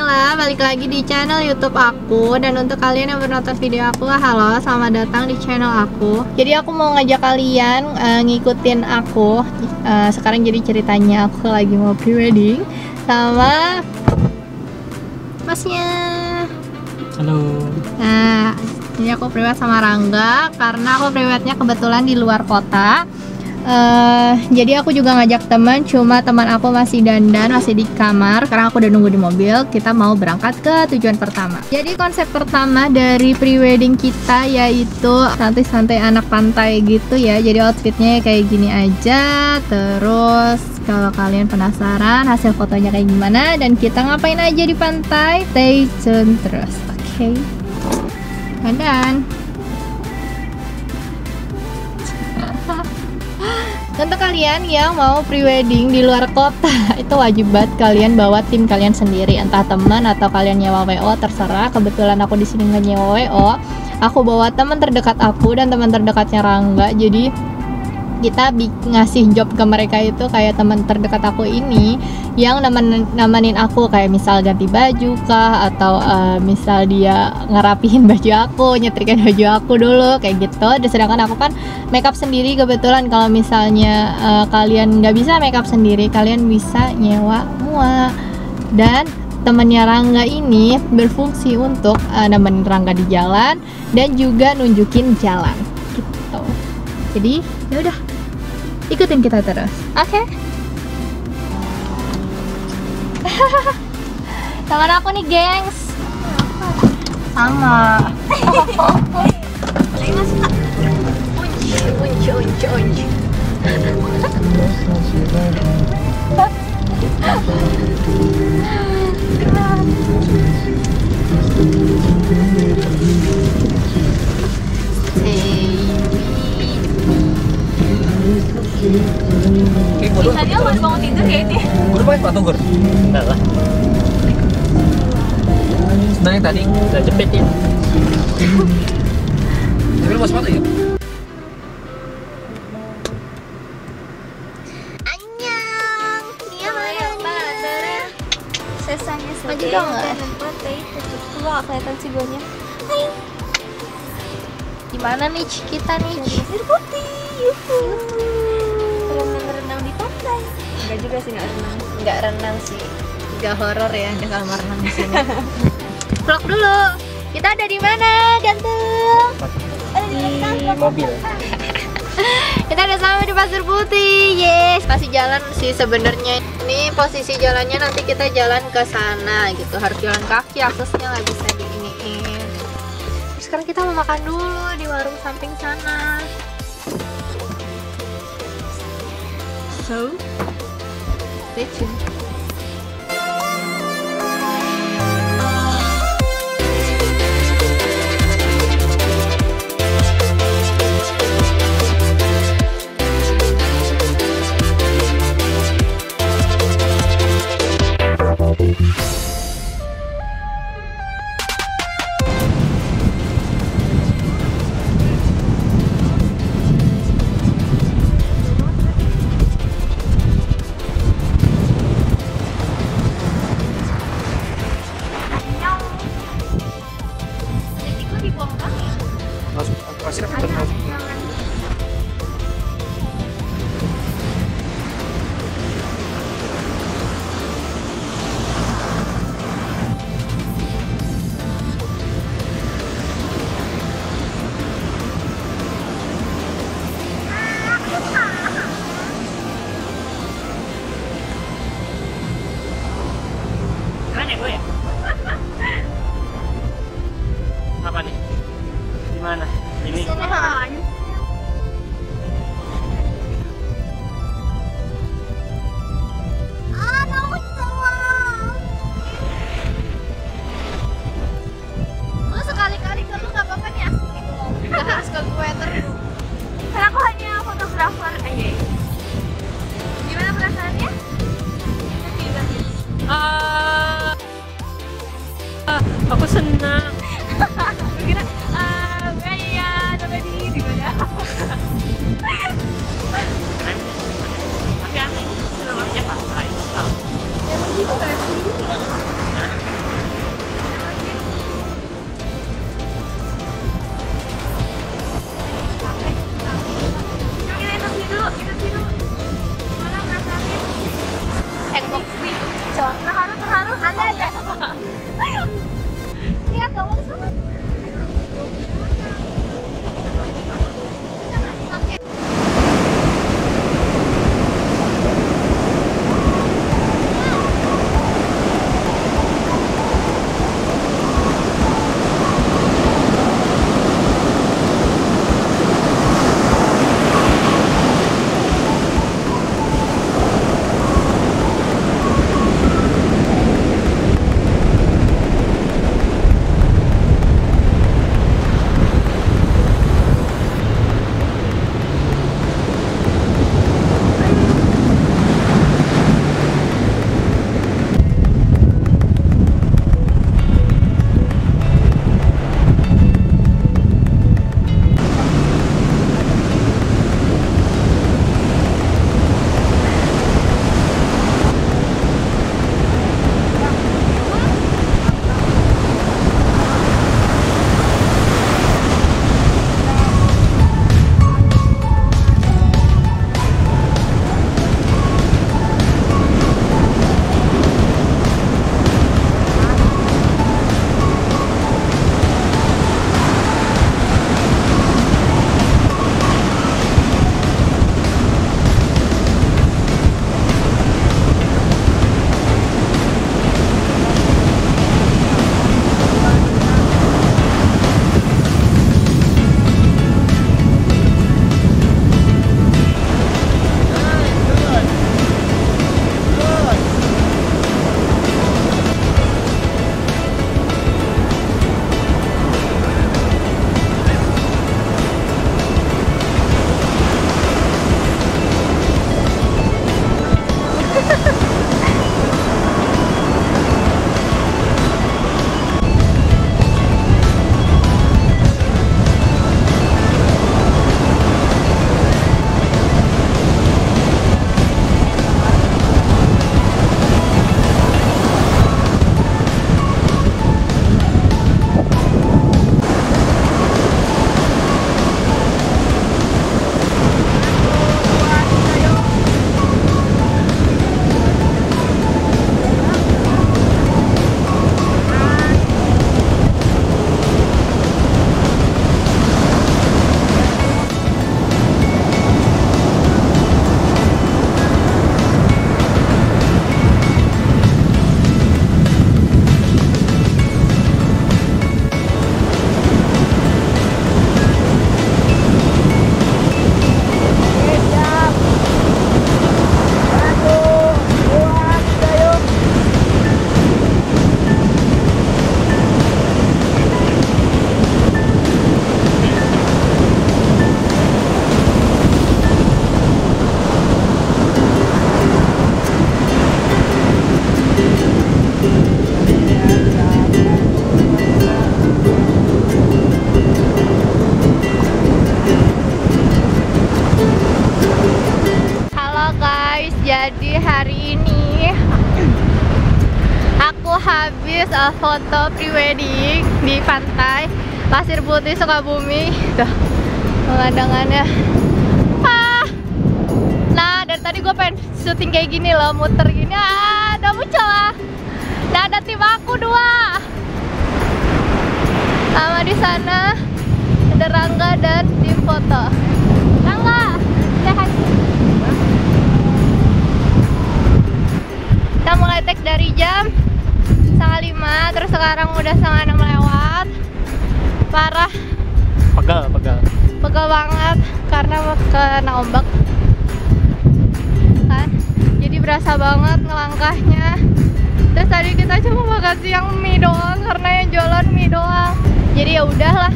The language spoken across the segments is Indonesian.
Nela, balik lagi di channel YouTube aku. Dan untuk kalian yang baru nonton video aku, halo, selamat datang di channel aku. Jadi aku mau ngajak kalian ngikutin aku. Sekarang jadi ceritanya aku lagi mau prewedding sama masnya. Halo. Nah, ini aku prewed sama Rangga karena aku prewednya kebetulan di luar kota. Jadi aku juga ngajak teman, cuma teman aku masih dandan, masih di kamar karena aku udah nunggu di mobil. Kita mau berangkat ke tujuan pertama. Jadi konsep pertama dari prewedding kita yaitu santai-santai anak pantai gitu ya. Jadi outfitnya kayak gini aja. Terus kalau kalian penasaran hasil fotonya kayak gimana dan kita ngapain aja di pantai, stay tune terus. Oke. Dandan. Untuk kalian yang mau prewedding di luar kota, itu wajib banget kalian bawa tim kalian sendiri, entah teman atau kalian nyewa WO, terserah. Kebetulan aku di sini nggak nyewa WO, aku bawa teman terdekat aku dan teman terdekatnya Rangga. Jadi kita ngasih job ke mereka itu kayak teman terdekat aku ini yang nemenin aku, kayak misal ganti baju kah, atau misal dia ngerapihin baju aku, nyetrikain baju aku dulu kayak gitu. Dan sedangkan aku kan makeup sendiri kebetulan. Kalau misalnya kalian nggak bisa makeup sendiri, kalian bisa nyewa mua. Dan temannya Rangga ini berfungsi untuk nemenin Rangga di jalan dan juga nunjukin jalan gitu. Jadi ya udah, ikutin kita terus, oke? Teman aku nih, gengs. Sama. Unci. Tadi aku baru bangun tidur ya ini. Udah pakai sepatu gur? Enggak lah. Sebenarnya tadi udah jepit ya. Tapi lu mau sepatu ya? Annyeong. Iya mana? Sesanya Maju dong nggak? Coba kelihatan sih guanya. Hai. Gimana nih kita nih? Pasir putih. Renang di pantai. Enggak juga sih, enggak renang sih. Enggak horor ya, ada kamar renang di sini. Vlog dulu. Kita ada di mana, ganteng? Di mobil. Kita ada sama di Pasir Putih. Yes, masih jalan sih sebenarnya. Ini posisi jalannya nanti kita jalan ke sana gitu. Harus jalan kaki, aksesnya nggak bisa diiniin. Terus sekarang kita mau makan dulu di warung samping sana. So, stay tuned. foto prewedding di pantai Pasir Putih Sukabumi. Tuh pemandangannya. Nah dari tadi gue pengen syuting kayak gini loh, muter gini. Udah muncul lah. Nah ada tim aku 2. Sama di sana ada Rangga dan tim foto. Rangga, sehat. Kita mulai take dari jam 4:30, terus sekarang udah 5:30 lewat. Parah. Pegel banget karena kena ombak. Kan? Jadi berasa banget ngelangkahnya. Terus tadi kita cuma makan siang mie doang karena yang jualan mie doang. Jadi ya udahlah.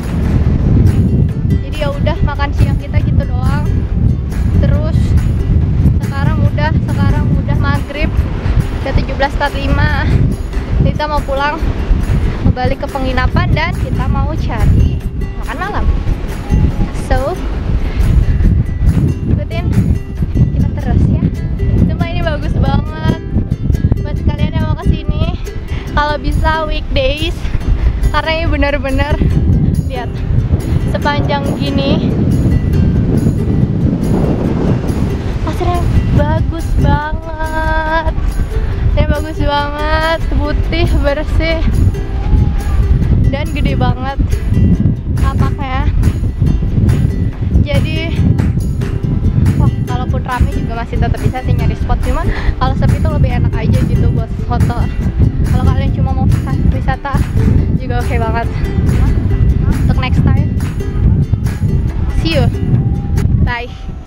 Jadi ya udah makan siang kita gitu doang. Terus sekarang udah maghrib. Udah 17.45. Kita mau pulang, mau balik ke penginapan dan kita mau cari makan malam. So, ikutin kita terus ya. Cuma ini bagus banget buat kalian yang mau kesini. Kalau bisa weekdays, karena ini bener-bener lihat sepanjang gini pasirnya bagus banget. Bagus banget, putih, bersih, dan gede banget lapaknya. Jadi, kalaupun rame juga masih tetap bisa sih nyari spot. Cuma kalau sepi itu lebih enak aja gitu buat foto. Kalau kalian cuma mau wisata juga oke banget. Untuk next time, see you, bye.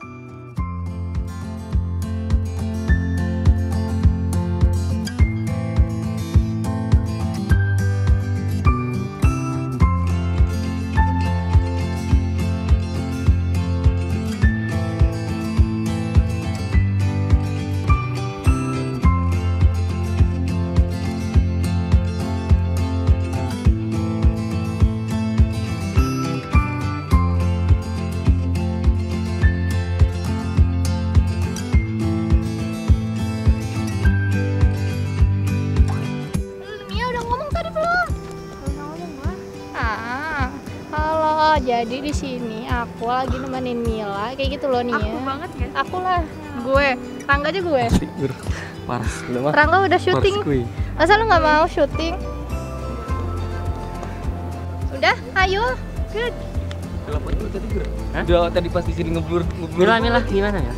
Jadi di sini aku lagi nemenin Mila kayak gitu loh nih ya. Aku banget ya. Aku lah, gue. Rangga aja gue. Parah. Rangga udah syuting. Masa lu nggak mau syuting? Udah, ayo. Good. Udah tadi pas di sini ngeblur. Mila gimana ya?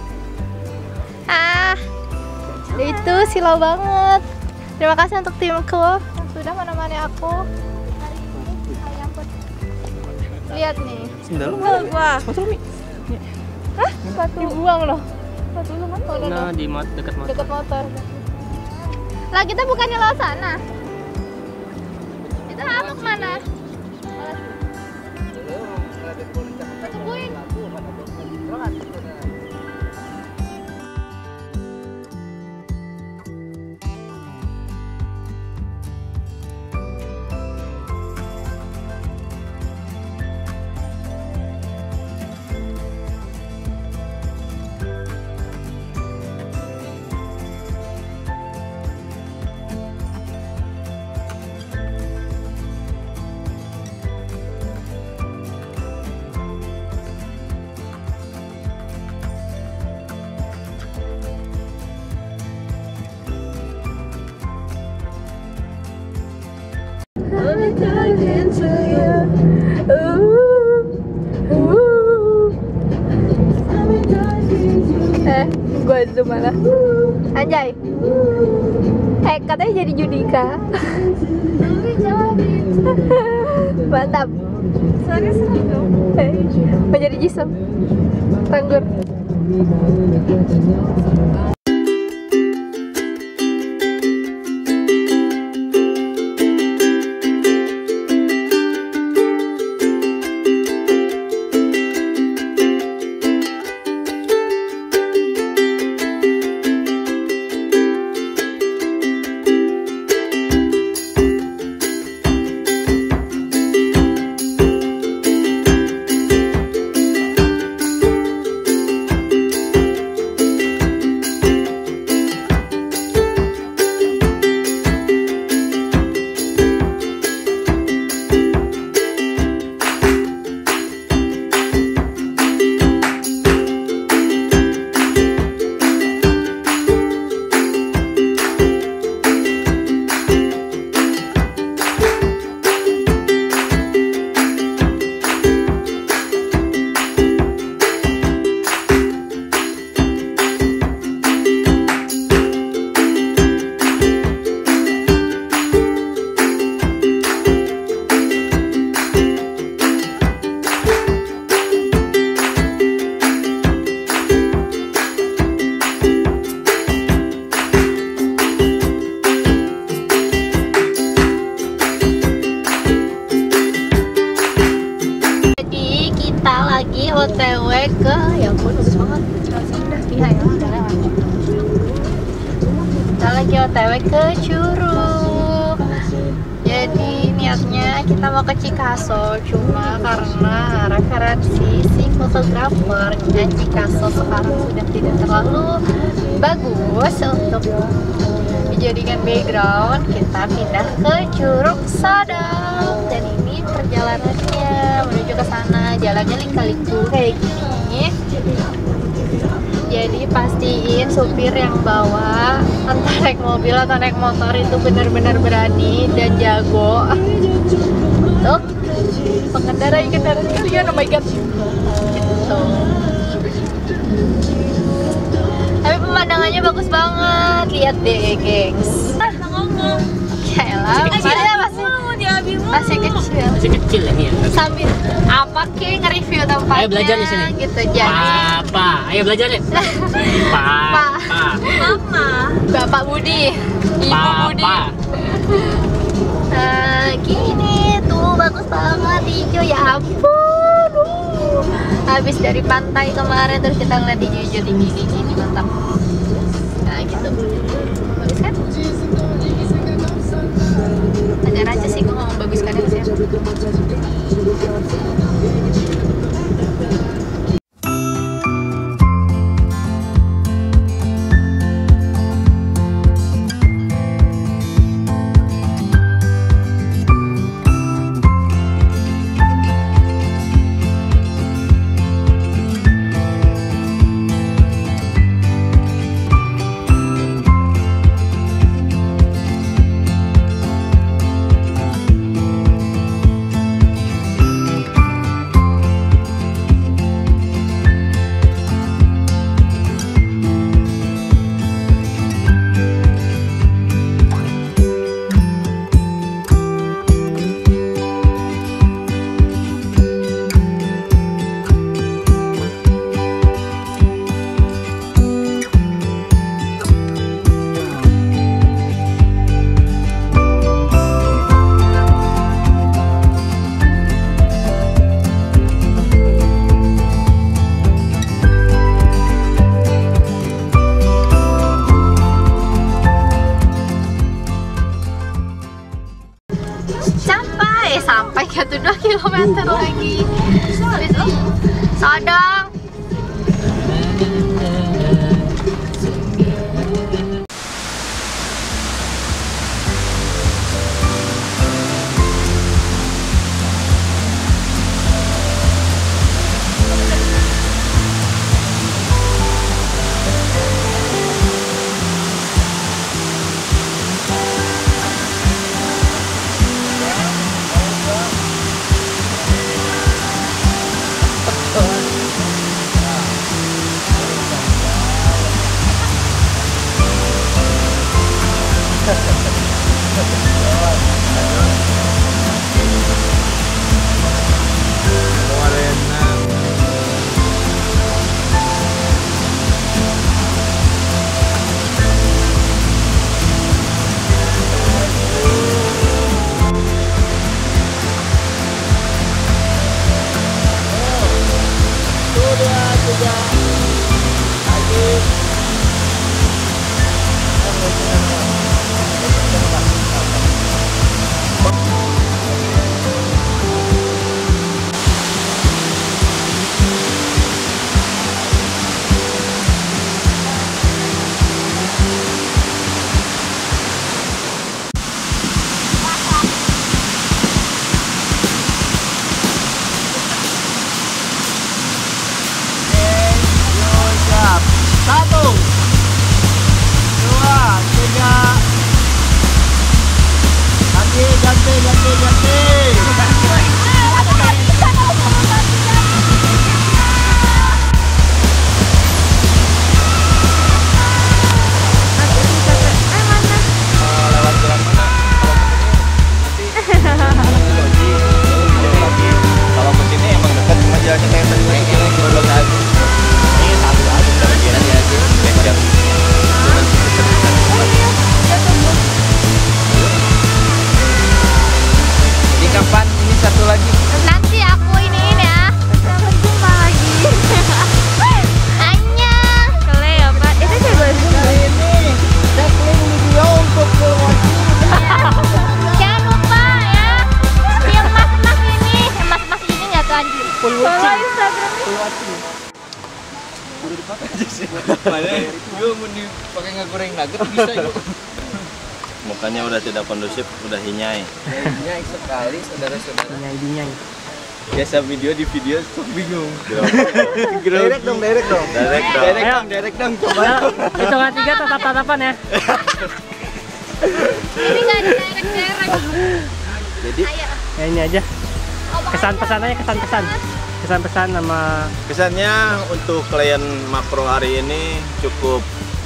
Itu silau banget. Terima kasih untuk timku yang sudah menemani aku hari ini. Lihat nih. Sendal gua. Sepatu Mi. Hah? Sepatu dibuang loh. Sepatu lu kan? Nah, di dekat motor. Dekat motor. Lah kita bukannya lewat sana. Kita mau kemana? Tungguin. Gue zoom malah. Anjay. Katanya jadi Judika. Mantap. Soalnya seru dong. Mau jadi Jisung. Tanggur. lagi OTW ke, ya ampun bagus banget. Iya ya, udah lewat. Kita lagi OTW ke Curug. Jadi niatnya kita mau ke Cikaso, cuma karena referensi si fotografernya Cikaso sekarang sudah tidak terlalu bagus untuk dijadikan background, kita pindah ke Curug Sadap. Dan ini perjalanannya menuju ke sana, jalannya lika-liku kayak gini. Jadi pastiin supir yang bawa, entah naik mobil atau naik motor, itu benar-benar berani dan jago untuk mengendarai kendaraan kalian. Oh my god, gitu. Tapi pemandangannya bagus banget, lihat deh gengs. Ngomong. Yaelah, masih kecil. Masih kecil ya nih. Sambil apa ke nge-review tempatnya. Ayo belajar di sini. Gitu jadi. Papa, ayo belajar deh. Papa. Mama. Bapak Budi, Ibu Budi. Papa. Nah, gini tuh bagus banget hijau, ya ampun. Habis dari pantai kemarin terus kita ngeliat hijau-hijau tinggi gini, mantap. Nah, gitu. Bagus kan? Ajar aja sih gue ngomong bagus kan ya. Sampai ke 2 kilometer lagi. Sadang. Udah dipakai aja sih. Padahal gue mau dipakai ngegoreng nugget bisa yuk. Mukanya udah tidak kondusif, udah hinyai. Hinyai sekali saudara-saudara. Dinyai. Biasa video di video tuh bingung. Direct dong. Direct dong, coba. Hitungan 3 tatap-tatapan ya. Ini nggak ada derek-derek. Jadi Ya ini aja. Kesan-pesan aja, kesan-pesan. Kesan-pesan sama Kesannya untuk klien makro hari ini cukup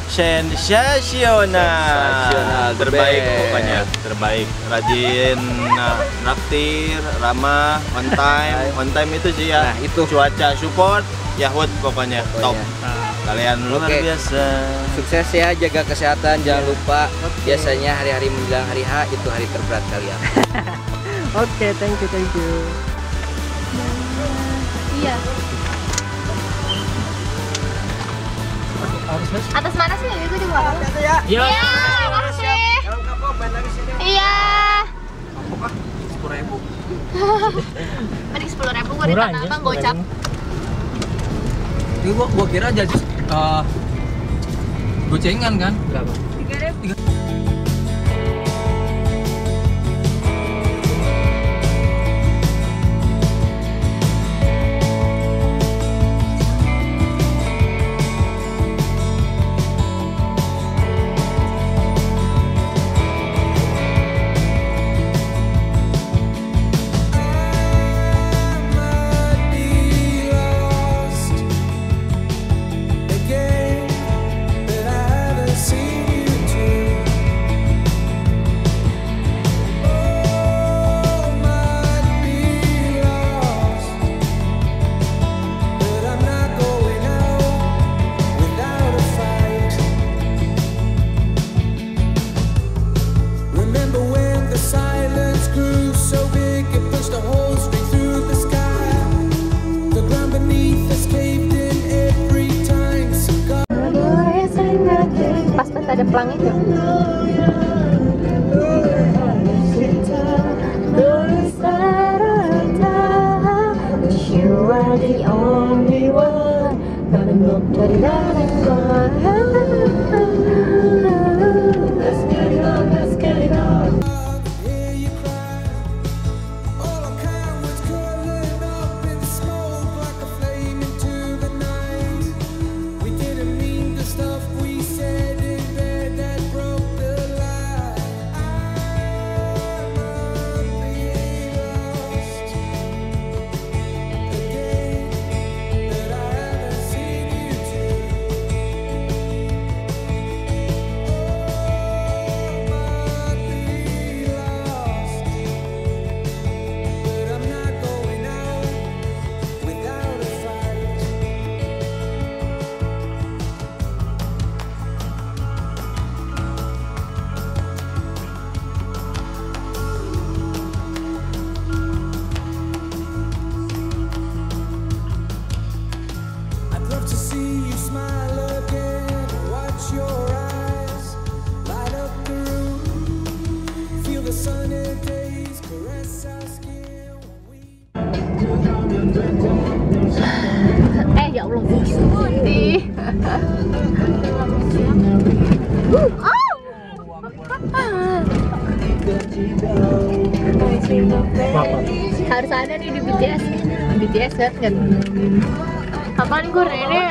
sensasional, terbaik best. pokoknya, terbaik, rajin, traktir, ramah, on time itu sih ya. Nah, itu. Cuaca support, Yahut pokoknya top. Kalian luar Oke. biasa. sukses ya, jaga kesehatan, jangan lupa. Biasanya hari-hari menjelang hari H itu hari terberat kalian. Oke, thank you. Iya. Atas mana sih? Gue juga nggak tahu. Yo. Iya, makasih. Iya. Mending 10.000 gue Murah ditambah aja, bang gocap. Ini gua kira jadi gocengan kan? Berapa? 3.000. Pas ada pelang itu. Ya Allah, putih. Harus ada nih di BTS. BTS kan? Apaan gue Rene?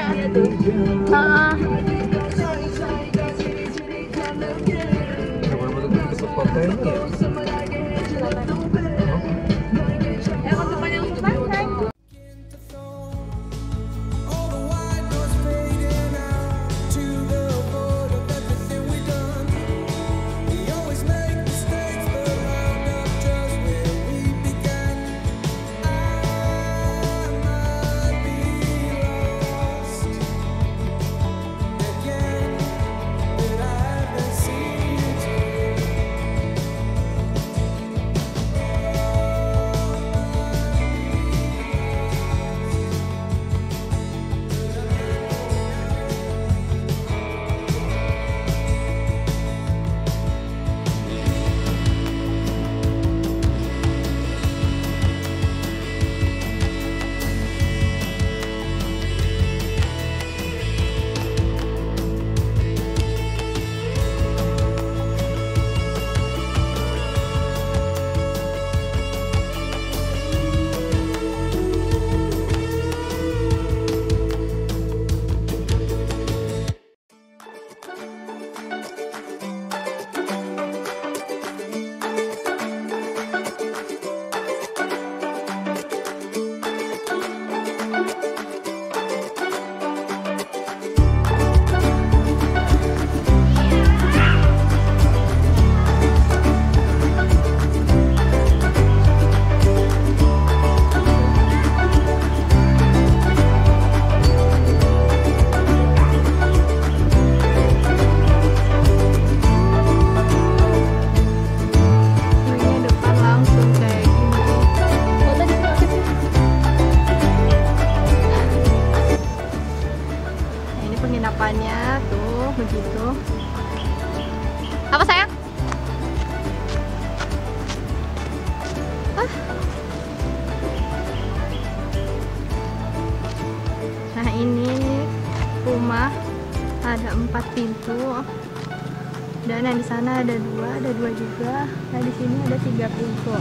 4 pintu. Dan yang di sana ada 2 juga. Nah di sini ada 3 pintu.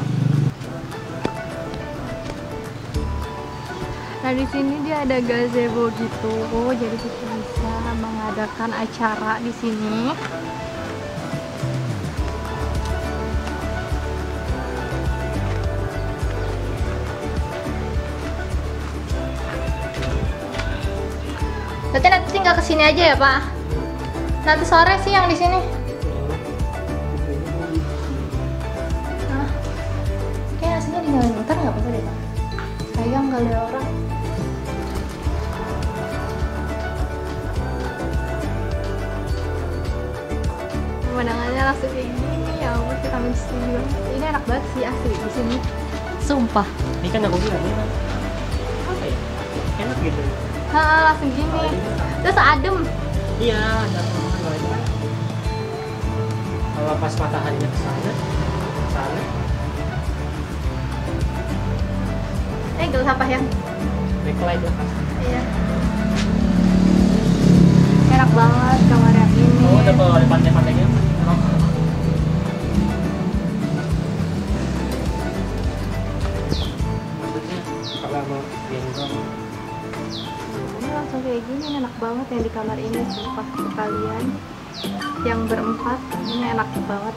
Nah di sini dia ada gazebo gitu, jadi kita bisa mengadakan acara di sini. Berarti nanti tinggal kesini aja ya Pak? Nanti sore sih yang di sini. Nah, kayak aslinya dinyalain bentar nggak apa-apa deh Pak. Sayang kali ada orang. Pemandangannya langsung kayak gini, ya ampun, vitamin C banget. Ini enak banget sih asli di sini. Sumpah. Ini kan aku bilang ini kan apa ya? Enak gitu. Langsung gini. Terus adem. Iya, ada ruangan kalau itu kan. Kalau pas mataharinya ke sana. Gel sampah ya? Backlight lah. Iya. Enak banget kamar yang ini. Oh, udah bawa pantai-pantainya. Maksudnya kalau mau gendong. Ini langsung kayak gini, enak banget yang di kamar ini, sumpah ke kalian yang berempat, ini enak banget.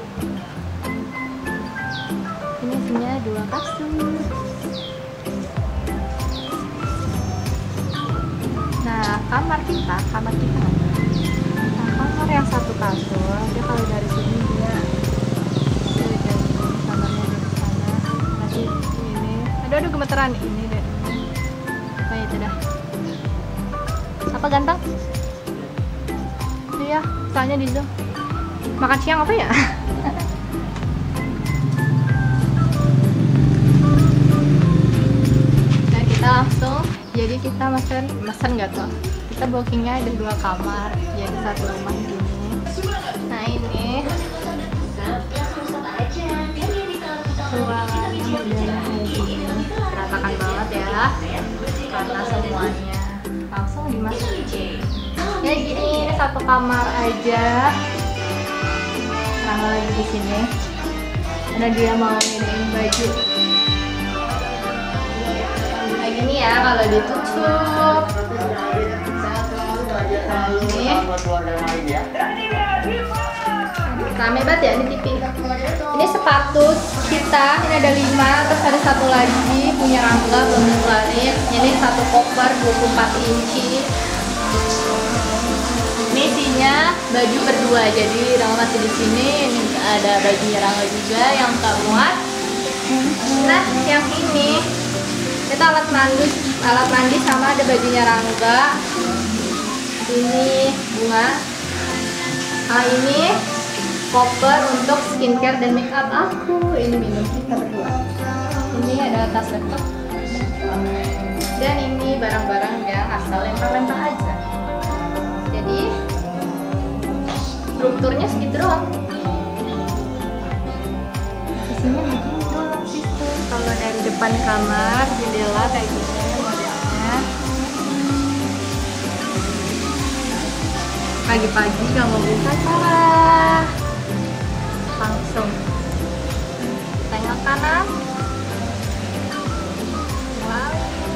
Ini isinya 2 kasur. Nah, kamar kita nah, kamar yang 1 kasur, dia kalau dari sini dia kamarnya dari sana. Nanti ini, aduh gemeteran ini deh. Oh itu dah. Apa ganteng? Iya, soalnya di zoom. Makan siang apa ya? Nah kita langsung, jadi kita mesen nggak tuh? Kita bookingnya ada 2 kamar, jadi 1 rumah gini. Nah ini ruangannya modelnya kayak gini, berantakan banget ya, karena semuanya langsung dimasukin. Ya gini, ini 1 kamar aja. Rangga lagi di sini. Ada dia mau ngedein baju. Kayak gini ya kalau ditutup. Nah ini. Rame banget ya ini TV. Ini sepatu kita, ini ada 5, terus ada 1 lagi punya Rangga belum dikeluarin. Ini 1 koper 24 inci. Ini isinya baju berdua, jadi Rangga masih di sini. Ini ada bajunya Rangga juga yang tak muat. Nah, yang ini itu alat mandi sama ada bajunya Rangga. Ini bunga. Ini koper untuk skincare dan make up aku. Ini minum kita berdua. Ini ada tas laptop. Dan ini barang-barang yang asal lempar-lempar aja. Jadi strukturnya segitu doang. Isinya begini doang situ. Kalau dari depan kamar jendela kayak gini modelnya. Pagi-pagi kalau mau buka acara langsung tengok kanan. Wow.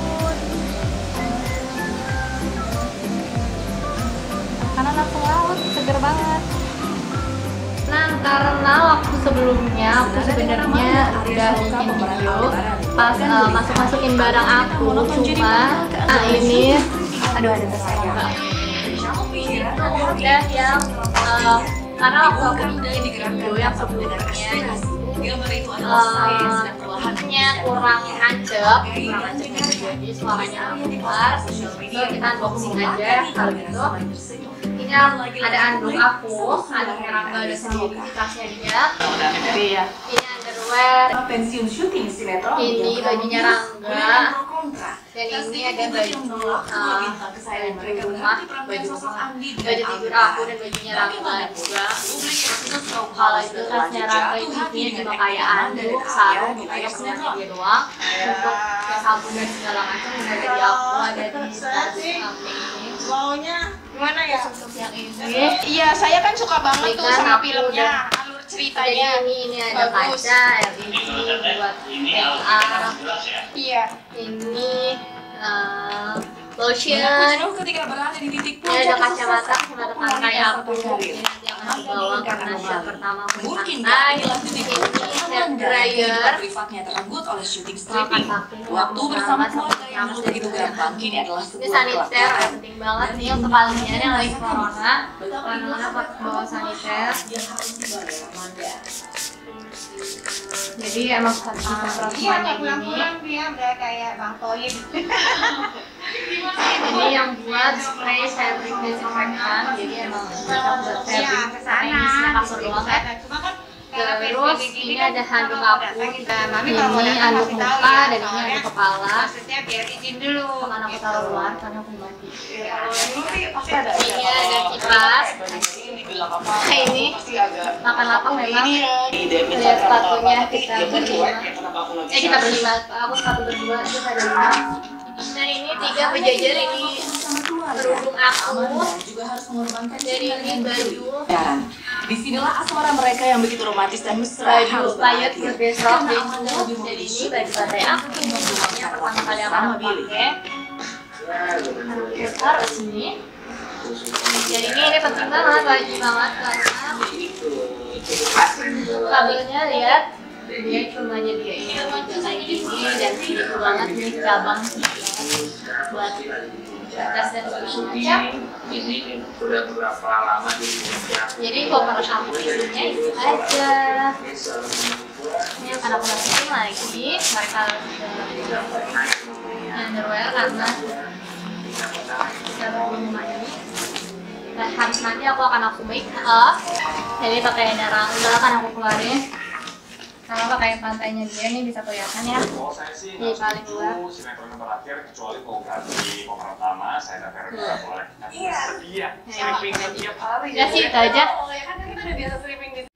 Karena langsung laut, seger banget. Nah, karena waktu sebelumnya aku sebenarnya udah bikin video pas masukin barang aku, cuma ini aduh ada tas saya. Udah yang karena waktu aku bikin video yang sebelumnya nya kurang nancep jadi suaranya keluar. So kita unboxing aja kalau gitu. Ini ada anduk aku, anduknya Rangga ada sendiri di tasnya dia. Ini underwear. Ini bajunya Rangga. Dan ini ada baju rumah, baju tidur aku dan bajunya Rangga juga. Kalau itu tasnya Rangga itu isinya cuma kayak anduk, sarung, kayak sebenarnya dia doang. Untuk sabun dan segala macam udah dari aku ada di tas samping ini. Gimana ya? Yang ini. Iya, saya kan suka banget tuh Kan sama aku filmnya, alur ceritanya. Jadi ini ada Bagus. kaca, LED buat PA. Iya. Ini lotion. Jenuh ketika berada di titik Ini ada puncak kacamata kesuksesan pantai aku. karir. Ini nanti akan dibawa karena show pertama aku di Mungkin pantai. inilah titik puncak Hair Anda yang dryer. kehidupan privatnya terenggut oleh syuting Makan stripping. kaki. Waktu bersama keluarga yang harus begitu gampang kini adalah Ini sebuah saniter, kelaparan. penting banget nih untuk kalian yang lagi corona. Kemana-mana pakai bawa saniter. Jadi emang harus disemprot semuanya gini. dia udah kayak Bang Toib. Ini yang buat spray fabric disinfektan. Jadi emang cocok buat fabric. Karena ini isinya kasur doang ya. Cuma kan Terus ini ada handuk aku. Ini handuk muka dan ini handuk kepala. maksudnya biar izin dulu. Akan aku taruh luar karena aku mandi. Kalau dulu sih pasti ada. Ini ada kipas. Nah ini makan lapang memang. Lihat sepatunya kita berlima. Kita berlima. Aku sepatu berdua terus ada 5. Nah ini 3 pejajar, ini kerudung aku. Juga harus mengorbankan Dari ini baju. Disinilah asmara mereka yang begitu romantis dan mesra Baju harus payet berakhir. buat besok. Jadi ini baju pantai aku. Yang pertama kali aku pakai. Taruh sini. Jadi ini penting banget, wajib banget karena kabelnya lihat. Dia cuma nyediain meja kayak gini dan segitu banget nih cabang buat atas dan macam. Jadi koper aku isinya itu aja. Ini akan aku masukin lagi. Mereka underwear karena kita belum mandi. Dan habis nanti aku make up. Jadi pakaiannya Rangga akan aku keluarin. Sama pakai pantainya dia nih bisa kelihatan ya. Di paling luar. Sinetron yang terakhir kecuali mau ganti pemeran utama, saya dan Vera juga boleh. Iya. Stripping tiap hari. Ya sih itu aja. Oh ya kan kita udah biasa stripping di